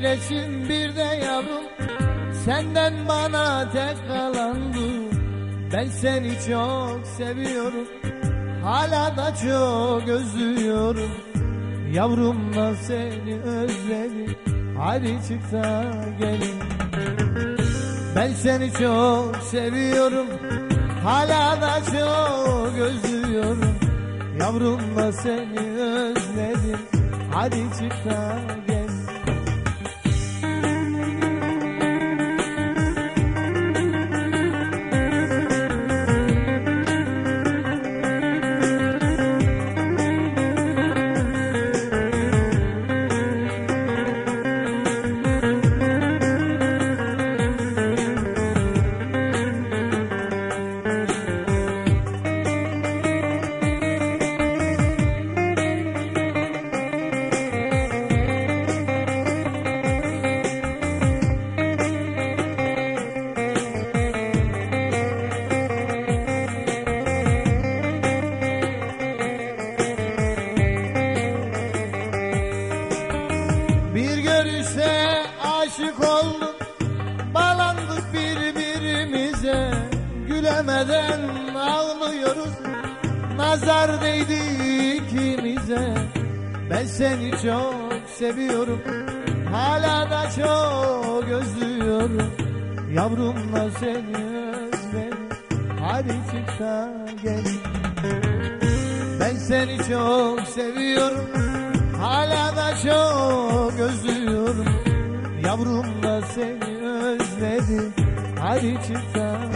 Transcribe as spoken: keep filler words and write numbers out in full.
resim bir de yavrum, senden bana tek kalandı. Ben seni çok seviyorum, hala da çok özlüyorum. Yavrum da seni özledim, hadi çık da gelin. Ben seni çok seviyorum, hala da çok özlüyorum. Yavrum da seni özledim, hadi çık da gel. Bir görüşte aşık olduk, bağlandık birbirimize. Gülemeden ağlıyoruz, nazar değdi ikimize. Ben seni çok seviyorum, hala da çok özlüyorum. Yavrumla seni özledim, hadi çık da gel. Ben seni çok seviyorum, hala da çok özlüyorum. Yavrum da seni özledim, hadi çık da